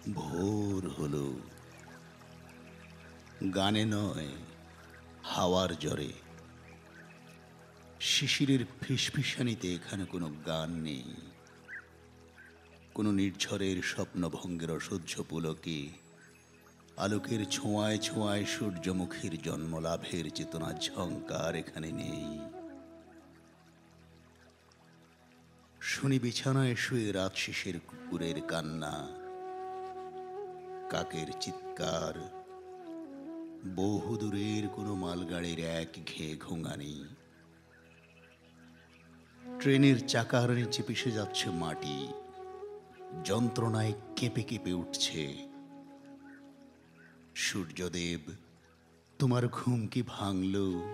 ভোর হলো, গানে নয় হাওয়ার জ্বরে। শিশিরের ফিসফিসানিতে এখানে কোনো গান নেই, কোনো নির্ঝরের স্বপ্নভঙ্গের অসহ্য পুলকে আলোকের ছোঁয়ায় ছোঁয়ায় সূর্যমুখীর জন্মলাভের চেতনা ঝঙ্কার এখানে নেই। শুনি বিছানায় শুয়ে রাত শেষের কুকুরের কান্না, কাকের চিৎকার, বহুদূরের কোনো মালগাড়ির এক ঘেয়ে ঘুঙানি। ট্রেনের চাকার নিচে পিষে যাচ্ছে মাটি, যন্ত্রণায় কেঁপে কেঁপে উঠছে। সূর্যদেব, তোমার ঘুম কি ভাঙল?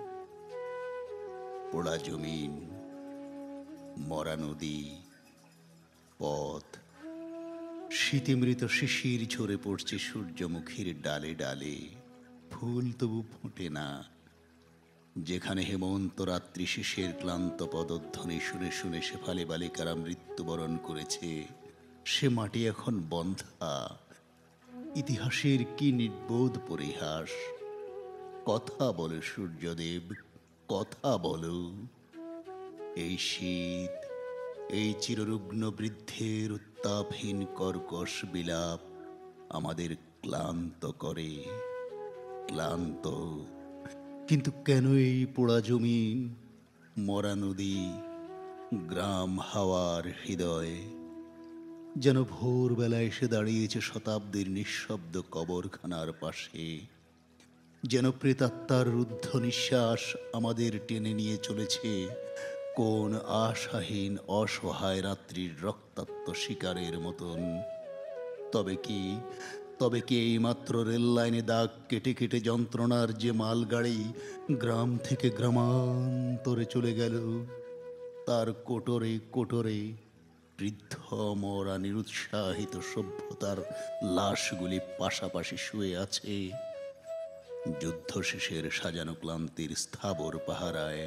পোড়া জমিন, মরা নদী, পথ, শীতিমৃত শিশির ঝরে পড়ছে সূর্যমুখীর ডালে ডালে। ফুল তবু ফোটে না। যেখানে হেমন্ত রাত্রি শেষের ক্লান্ত পদধ্বনি শুনে শুনে শেফালি বালিকারা মৃত্যুবরণ করেছে, সে মাটি এখন বন্ধা। ইতিহাসের কি নির্বোধ পরিহাস! কথা বলো সূর্যদেব, কথা বলো। এই শীত, এই চিররুগ্ন বৃদ্ধের উত্তাপহীন কর্কশ বিলাপ আমাদের ক্লান্ত করে, ক্লান্ত। কিন্তু কেন এই পোড়া জমিন, মরা নদী, গ্রাম হাওয়ার হৃদয় যেন ভোরবেলা এসে দাঁড়িয়েছে শতাব্দীর নিঃশব্দ কবরখানার পাশে, যেন প্রেতাত্মার রুদ্ধ নিঃশ্বাস আমাদের টেনে নিয়ে চলেছে কোন আশাহীন অসহায় রাত্রির রক্তাক্ত শিকারের মতন। তবে কি, তবে কি এইমাত্র রেল লাইনে দাগ কেটে কেটে যন্ত্রণার যে মালগাড়ি গ্রাম থেকে গ্রামান্তরে চলে গেল, তার কোটরে কোটরে বৃদ্ধ মরা নিরুৎসাহিত সভ্যতার লাশগুলি পাশাপাশি শুয়ে আছে যুদ্ধ শেষের সাজানো ক্লান্তির স্থাবর পাহারায়।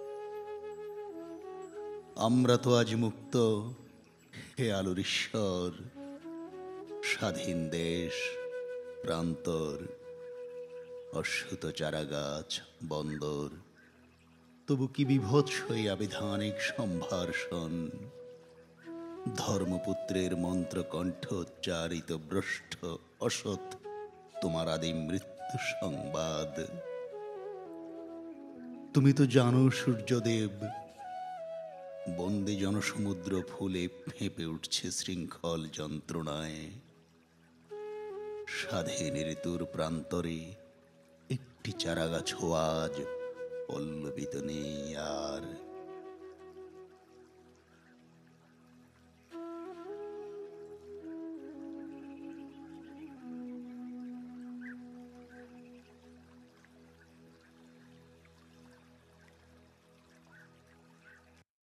আমরা তো আজ মুক্ত, হে আলোর ঈশ্বর। স্বাধীন দেশ, প্রান্তর, অশ্রুত চারাগাছ, বন্দর, তবু কি বিভৎস এই আবিধানিক সম্ভাষণ! ধর্মপুত্রের মন্ত্রকণ্ঠ উচ্চারিত ভ্রষ্ট অসৎ তোমার আদিম মৃত্যু সংবাদ। তুমি তো জানো সূর্যদেব, বন্দি জনসমুদ্র ফুলে ফেঁপে উঠছে শৃঙ্খল যন্ত্রণায়। স্বাধীন ঋতুর প্রান্তরে একটি চারাগাছ আজ পল্লবিত নেই আর।